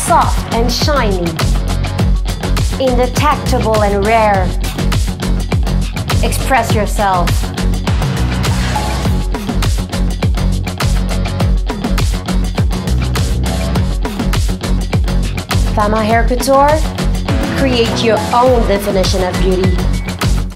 soft and shiny, indetectable and rare. Express yourself. Fama Hair Couture, create your own definition of beauty.